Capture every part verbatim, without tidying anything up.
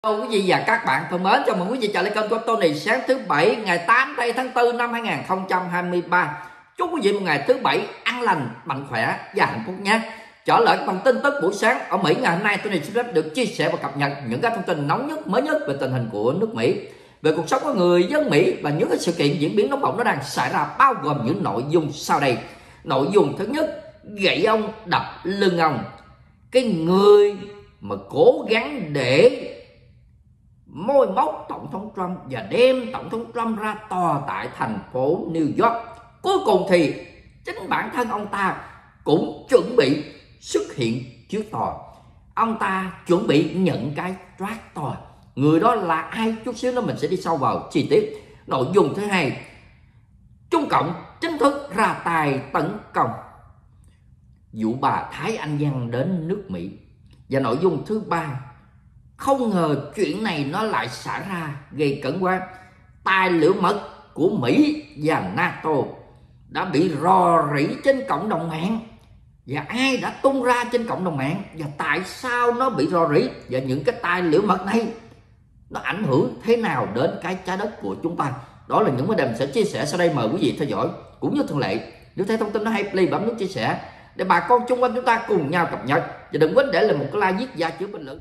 Hello quý vị và các bạn thân mến, chào mừng quý vị trở lại kênh của Tony sáng thứ bảy ngày tám tháng tư năm hai nghìn không trăm hai mươi ba. Chúc quý vị một ngày thứ bảy an lành, mạnh khỏe và hạnh phúc nhé. Trở lại bằng tin tức buổi sáng ở Mỹ ngày hôm nay, Tony xin phép được chia sẻ và cập nhật những cái thông tin nóng nhất, mới nhất về tình hình của nước Mỹ, về cuộc sống của người dân Mỹ và những cái sự kiện diễn biến nóng bỏng nó đang xảy ra, bao gồm những nội dung sau đây. Nội dung thứ nhất, gậy ông đập lưng ông. Cái người mà cố gắng để môi móc tổng thống Trump và đem tổng thống Trump ra tòa tại thành phố New York, cuối cùng thì chính bản thân ông ta cũng chuẩn bị xuất hiện trước tòa. Ông ta chuẩn bị nhận cái trát tòa. Người đó là ai? Chút xíu nữa mình sẽ đi sâu vào chi tiết. Nội dung thứ hai, Trung Cộng chính thức ra tay tấn công vụ bà Thái Anh Văn đến nước Mỹ. Và nội dung thứ ba, không ngờ chuyện này nó lại xảy ra gây cấn quá. Tài liệu mật của Mỹ và NATO đã bị rò rỉ trên cộng đồng mạng. Và ai đã tung ra trên cộng đồng mạng, và tại sao nó bị rò rỉ, và những cái tài liệu mật này nó ảnh hưởng thế nào đến cái trái đất của chúng ta. Đó là những vấn đề mình sẽ chia sẻ sau đây, mời quý vị theo dõi. Cũng như thường lệ, nếu thấy thông tin nó hay, please bấm nút chia sẻ để bà con xung quanh chúng ta cùng nhau cập nhật. Và đừng quên để lại một cái like, viết và chữ bình luận.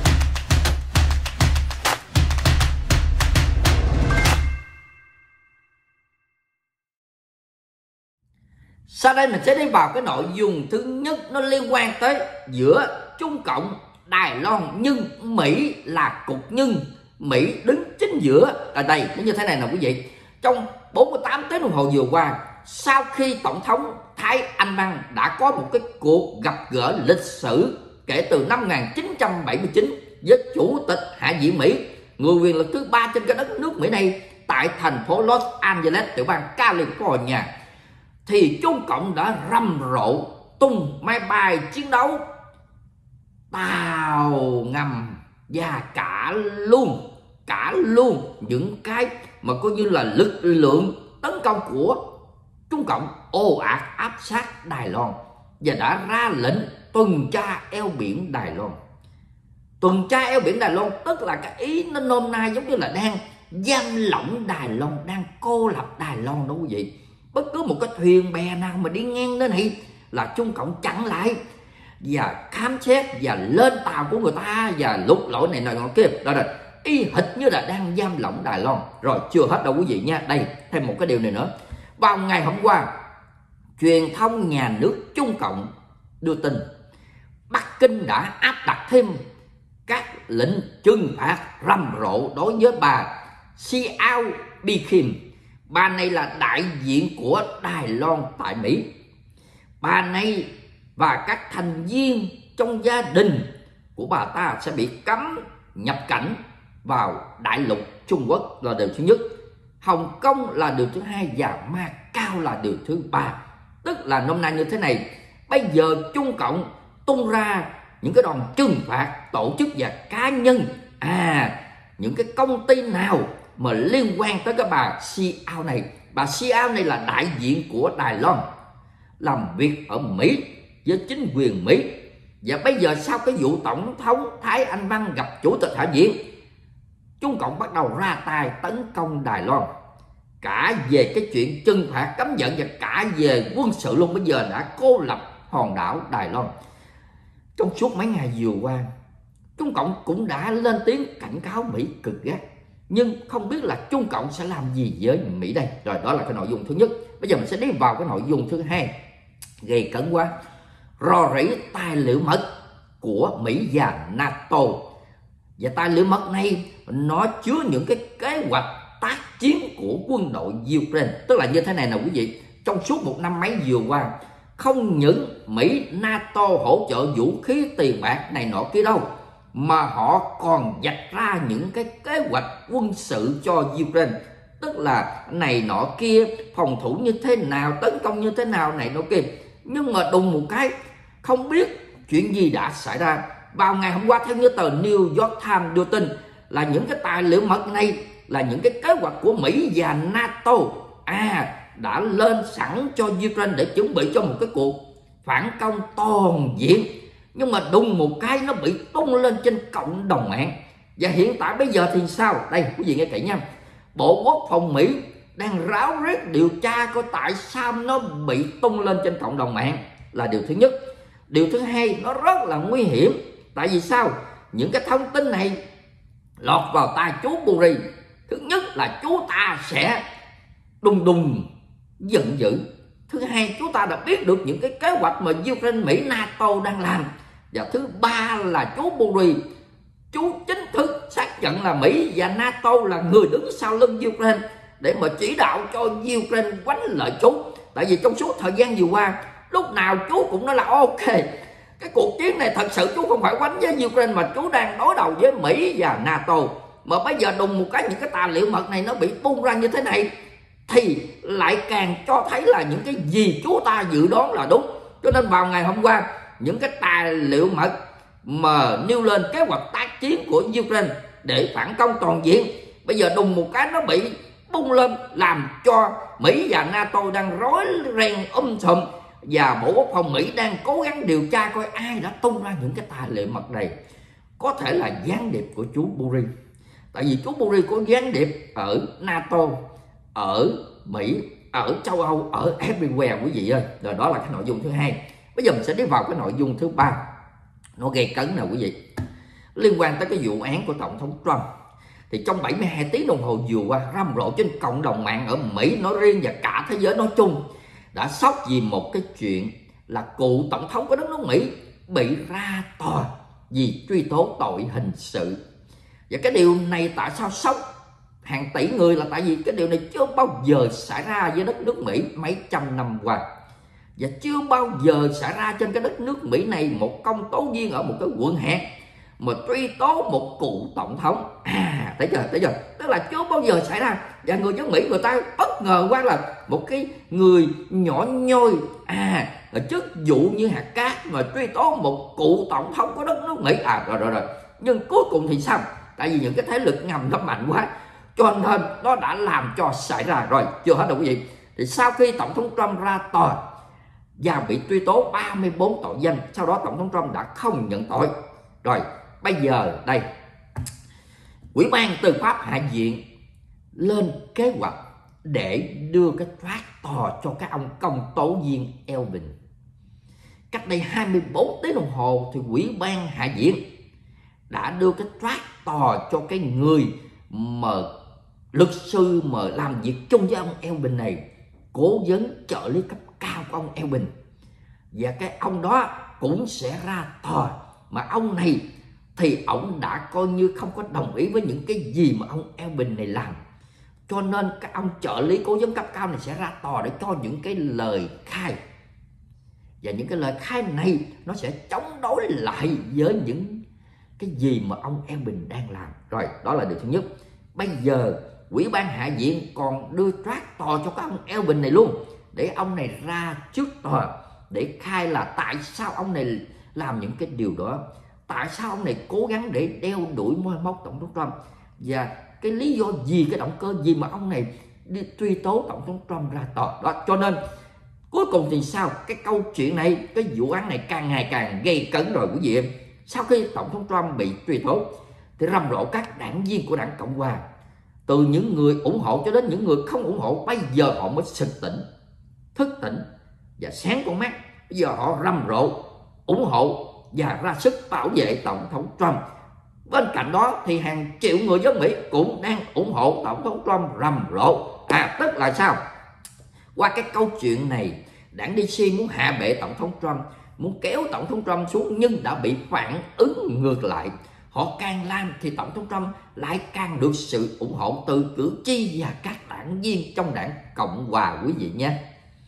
Sau đây mình sẽ đi vào cái nội dung thứ nhất, nó liên quan tới giữa Trung Cộng, Đài Loan, nhưng Mỹ là cục nhân. Mỹ đứng chính giữa ở đây. Nó như thế này nè quý vị. Trong bốn mươi tám tiếng đồng hồ vừa qua, sau khi Tổng thống Thái Anh Văn đã có một cái cuộc gặp gỡ lịch sử kể từ năm một nghìn chín trăm bảy mươi chín với Chủ tịch Hạ viện Mỹ, người quyền lực thứ ba trên cái đất nước Mỹ này, tại thành phố Los Angeles, tiểu bang California, thì Trung Cộng đã rầm rộ tung máy bay chiến đấu, tàu ngầm và cả luôn cả luôn những cái mà coi như là lực lượng tấn công của Trung Cộng ồ ạt áp sát Đài Loan, và đã ra lệnh tuần tra eo biển Đài Loan. Tuần tra eo biển Đài Loan tức là cái ý nó nôm na giống như là đang giam lỏng Đài Loan, đang cô lập Đài Loan đó quý vị. Bất cứ một cái thuyền bè nào mà đi ngang đến đây là Trung Cộng chặn lại và khám xét và lên tàu của người ta và lục lọi này nọ kia. Đó là y hệt như là đang giam lỏng Đài Loan. Rồi chưa hết đâu quý vị nha. Đây thêm một cái điều này nữa. Vào ngày hôm qua, truyền thông nhà nước Trung Cộng đưa tin Bắc Kinh đã áp đặt thêm các lệnh trừng phạt rầm rộ đối với bà Xiao Bi Kim. Bà này là đại diện của Đài Loan tại Mỹ. Bà này và các thành viên trong gia đình của bà ta sẽ bị cấm nhập cảnh vào đại lục Trung Quốc là điều thứ nhất, Hồng Kông là điều thứ hai, và Macau là điều thứ ba. Tức là nôm na như thế này, bây giờ Trung Cộng tung ra những cái đòn trừng phạt tổ chức và cá nhân. À, những cái công ty nào mà liên quan tới cái bà Xiao này. Bà Xiao này là đại diện của Đài Loan, làm việc ở Mỹ với chính quyền Mỹ. Và bây giờ sau cái vụ Tổng thống Thái Anh Văn gặp Chủ tịch Hạ viện, Trung Cộng bắt đầu ra tay tấn công Đài Loan, cả về cái chuyện trừng phạt cấm vận và cả về quân sự luôn. Bây giờ đã cô lập hòn đảo Đài Loan. Trong suốt mấy ngày vừa qua, Trung Cộng cũng đã lên tiếng cảnh cáo Mỹ cực gắt, nhưng không biết là Trung Cộng sẽ làm gì với Mỹ đây. Rồi đó là cái nội dung thứ nhất. Bây giờ mình sẽ đi vào cái nội dung thứ hai, gây cấn quá. Rò rỉ tài liệu mật của Mỹ và NATO. Và tài liệu mật này nó chứa những cái kế hoạch tác chiến của quân đội Ukraine. Tức là như thế này nè quý vị. Trong suốt một năm mấy vừa qua, không những Mỹ, NATO hỗ trợ vũ khí, tiền bạc này nọ kia đâu, mà họ còn vạch ra những cái kế hoạch quân sự cho Ukraine. Tức là này nọ kia, phòng thủ như thế nào, tấn công như thế nào này nọ kia. Nhưng mà đùng một cái, không biết chuyện gì đã xảy ra. Vào ngày hôm qua, theo như tờ New York Times đưa tin, là những cái tài liệu mật này là những cái kế hoạch của Mỹ và NATO à đã lên sẵn cho Ukraine để chuẩn bị cho một cái cuộc phản công toàn diện. Nhưng mà đùng một cái nó bị tung lên trên cộng đồng mạng. Và hiện tại bây giờ thì sao? Đây quý vị nghe kỹ nha. Bộ Quốc phòng Mỹ đang ráo riết điều tra coi tại sao nó bị tung lên trên cộng đồng mạng là điều thứ nhất. Điều thứ hai, nó rất là nguy hiểm. Tại vì sao? Những cái thông tin này lọt vào tai chú Buri, thứ nhất là chú ta sẽ đùng đùng giận dữ. Thứ hai, chúng ta đã biết được những cái kế hoạch mà Ukraine, Mỹ, NATO đang làm. Và thứ ba là chú Buri, chú chính thức xác nhận là Mỹ và NATO là người đứng sau lưng Ukraine để mà chỉ đạo cho Ukraine quánh lợi chú. Tại vì trong suốt thời gian vừa qua, lúc nào chú cũng nói là ok, cái cuộc chiến này thật sự chú không phải quánh với Ukraine mà chú đang đối đầu với Mỹ và NATO. Mà bây giờ đùng một cái những cái tài liệu mật này nó bị tung ra như thế này thì lại càng cho thấy là những cái gì chú ta dự đoán là đúng. Cho nên vào ngày hôm qua, những cái tài liệu mật mà nêu lên kế hoạch tác chiến của Ukraine để phản công toàn diện, bây giờ đùng một cái nó bị bung lên, làm cho Mỹ và NATO đang rối ren um sùm. Và Bộ Quốc phòng Mỹ đang cố gắng điều tra coi ai đã tung ra những cái tài liệu mật này. Có thể là gián điệp của chú Buri. Tại vì chú Buri có gián điệp ở NATO, ở Mỹ, ở châu Âu, ở everywhere quý vị ơi. Rồi đó là cái nội dung thứ hai. Bây giờ mình sẽ đi vào cái nội dung thứ ba. Nó gây cấn nè quý vị. Liên quan tới cái vụ án của Tổng thống Trump. Thì trong bảy mươi hai tiếng đồng hồ vừa qua, rầm rộ trên cộng đồng mạng ở Mỹ nói riêng và cả thế giới nói chung đã sốc vì một cái chuyện là cựu tổng thống của đất nước Mỹ bị ra tòa vì truy tố tội hình sự. Và cái điều này tại sao sốc hàng tỷ người là tại vì cái điều này chưa bao giờ xảy ra với đất nước Mỹ mấy trăm năm qua. Và chưa bao giờ xảy ra trên cái đất nước Mỹ này một công tố viên ở một cái quận hẹp mà truy tố một cựu tổng thống. À, thấy chưa, thấy chưa? Tức là chưa bao giờ xảy ra. Và người dân Mỹ người ta bất ngờ quá là một cái người nhỏ nhoi, à, chức vụ như hạt cát mà truy tố một cựu tổng thống của đất nước Mỹ. À, rồi rồi rồi. Nhưng cuối cùng thì sao? Tại vì những cái thế lực ngầm nó mạnh quá, cho nên nó đã làm cho xảy ra. Rồi, chưa hết đâu quý vị. Thì sau khi Tổng thống Trump ra tòa và bị truy tố ba mươi bốn tội danh, sau đó Tổng thống Trump đã không nhận tội. Rồi, bây giờ đây, Ủy ban Tư pháp Hạ viện lên kế hoạch để đưa cái track tòa cho các ông công tố viên Elvin. Cách đây hai mươi bốn tiếng đồng hồ thì Ủy ban Hạ viện đã đưa cái track tòa cho cái người mà luật sư mà làm việc chung với ông Elvin này, cố vấn trợ lý cấp cao của ông Elvin. Và cái ông đó cũng sẽ ra tòa. Mà ông này thì ông đã coi như không có đồng ý với những cái gì mà ông Elvin này làm. Cho nên các ông trợ lý cố vấn cấp cao này sẽ ra tòa để cho những cái lời khai. Và những cái lời khai này nó sẽ chống đối lại với những cái gì mà ông Elvin đang làm. Rồi, đó là điều thứ nhất. Bây giờ Ủy ban Hạ viện còn đưa track tòa cho các ông Elvin này luôn, để ông này ra trước tòa để khai là tại sao ông này làm những cái điều đó, tại sao ông này cố gắng để đeo đuổi môi móc Tổng thống Trump, và cái lý do gì, cái động cơ gì mà ông này đi truy tố Tổng thống Trump ra tòa đó. Cho nên cuối cùng thì sao? Cái câu chuyện này, cái vụ án này càng ngày càng gây cấn rồi quý vị em. Sau khi Tổng thống Trump bị truy tố thì rầm rộ các đảng viên của đảng Cộng hòa, từ những người ủng hộ cho đến những người không ủng hộ, bây giờ họ mới sực tỉnh, thức tỉnh và sáng con mắt. Bây giờ họ rầm rộ ủng hộ và ra sức bảo vệ Tổng thống Trump. Bên cạnh đó thì hàng triệu người dân Mỹ cũng đang ủng hộ Tổng thống Trump rầm rộ. À, tức là sao? Qua cái câu chuyện này, đảng đê xê muốn hạ bệ Tổng thống Trump, muốn kéo Tổng thống Trump xuống, nhưng đã bị phản ứng ngược lại. Họ càng làm thì Tổng thống Trump lại càng được sự ủng hộ từ cử tri và các đảng viên trong đảng Cộng hòa quý vị nha.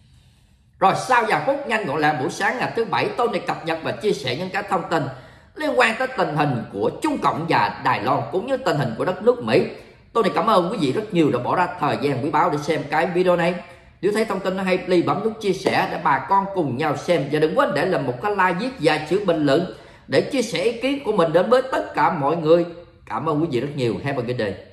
Rồi sau vài phút nhanh gọn lại buổi sáng ngày thứ Bảy, tôi này cập nhật và chia sẻ những cái thông tin liên quan tới tình hình của Trung Cộng và Đài Loan cũng như tình hình của đất nước Mỹ. Tôi này cảm ơn quý vị rất nhiều đã bỏ ra thời gian quý báu để xem cái video này. Nếu thấy thông tin nó hay, please bấm nút chia sẻ để bà con cùng nhau xem, và đừng quên để làm một cái like, viết vài chữ bình luận để chia sẻ ý kiến của mình đến với tất cả mọi người. Cảm ơn quý vị rất nhiều. Have a good day.